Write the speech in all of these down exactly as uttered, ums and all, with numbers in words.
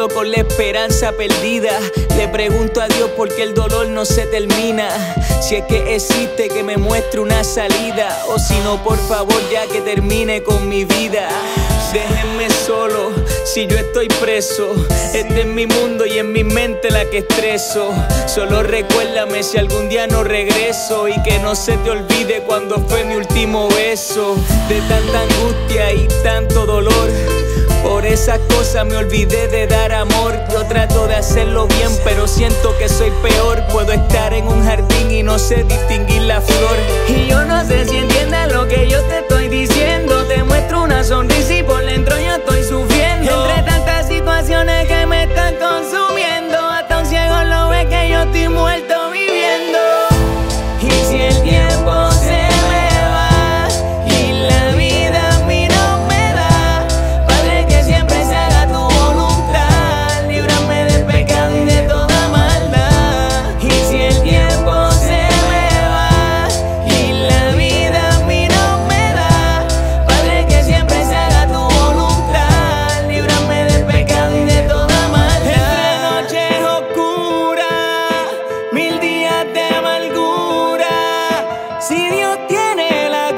solo con la esperanza perdida. Le pregunto a Dios por qué el dolor no se termina. Si es que existe, que me muestre una salida. O si no, por favor, ya que termine con mi vida. Déjenme solo, si yo estoy preso. Este es mi mundo y en mi mente la que estreso. Solo recuérdame si algún día no regreso. Y que no se te olvide cuando fue mi último beso. De tanta angustia y tanto dolor, por esas cosas me olvidé de dar amor. Yo trato de hacerlo bien, pero siento que soy peor. Puedo estar en un jardín y no sé distinguir la flor. Y yo no sé si entiendes lo que yo te estoy diciendo. Te muestro una sonrisa y por dentro yo estoy sufriendo. Entre tantas situaciones que me están consumiendo, hasta un ciego lo ve que yo estoy muerto viviendo. Y si el tiempo se me va y la vida a mí no me da, Padre, que siempre se haga tu voluntad. Líbrame del pecado y de toda maldad. Y si el tiempo se me va y la vida a mí no me da, Padre, que siempre se haga tu voluntad. Líbrame del pecado y de toda maldad. Entre noches oscuras, mil días de amargura, si Dios tiene la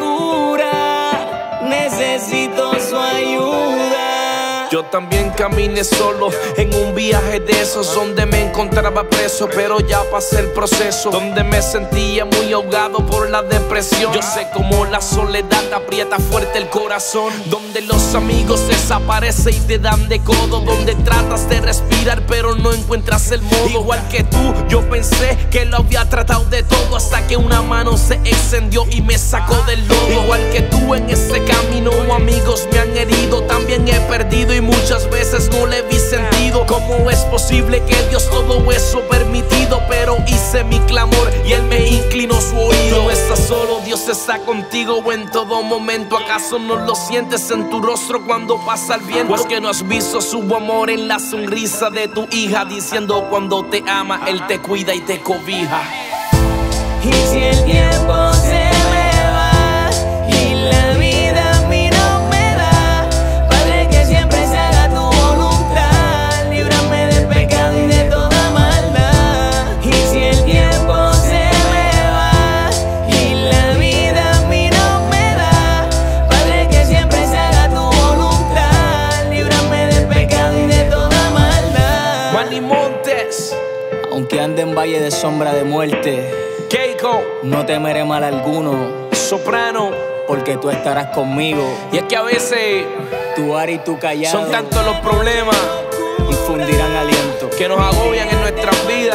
cura, necesito su ayuda. Yo también caminé solo en un viaje de esos donde me encontraba preso, pero ya pasé el proceso, donde me sentía muy ahogado por la depresión. Yo sé cómo la soledad aprieta fuerte el corazón, donde los amigos desaparecen y te dan de codo, donde tratas de respirar pero no encuentras el modo. Igual que tú, yo pensé que lo había tratado de todo, hasta que una mano se extendió y me sacó del lodo. Igual que tú, en ese camino amigos me han herido, también he perdido y muchas veces no le vi sentido. ¿Cómo es posible que Dios todo eso permitido? Pero hice mi clamor y Él me inclinó su oído. No estás solo, Dios está contigo en todo momento. ¿Acaso no lo sientes en tu rostro cuando pasa el viento? Pues que no has visto su amor en la sonrisa de tu hija, diciendo cuando te ama, Él te cuida y te cobija. Y si el tiempo se me va y la vida a mí no me da, Padre, que siempre se haga tu voluntad. Líbrame del pecado y de toda maldad. Y si el tiempo se me va y la vida a mí no me da, Padre, que siempre se haga tu voluntad. Líbrame del pecado y de toda maldad. Manny Montes, Aunque ande en valle de sombra de muerte, Keiko, no temeré mal alguno, Soprano. porque tú estarás conmigo. Y es que a veces Tu ar y tu callado son tantos los problemas infundirán aliento. que nos agobian en nuestras vidas,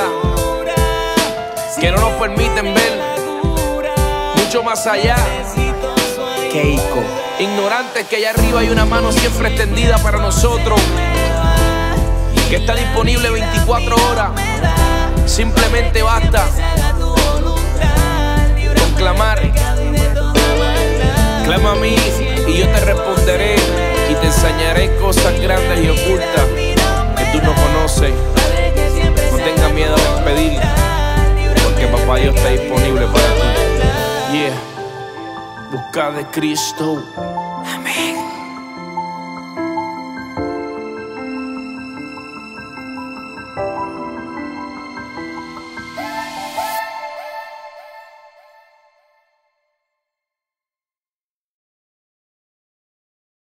que no nos permiten ver mucho más allá. Keiko. Ignorantes que allá arriba hay una mano siempre extendida para nosotros, que está disponible veinticuatro horas. Simplemente basta con clamar. Clama a mí y yo te responderé y te enseñaré cosas grandes y ocultas que tú no conoces. No tengas miedo de pedir, porque papá Dios está disponible para ti. Yeah. Busca de Cristo.